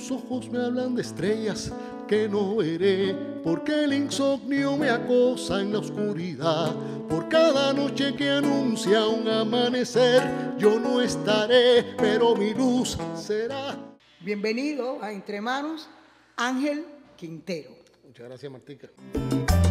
tus ojos me hablan de estrellas que no veré, porque el insomnio me acosa en la oscuridad. Por cada noche que anuncia un amanecer, yo no estaré, pero mi luz será. Bienvenido a Entre Manos, Ángel Quintero. Muchas gracias, Martica.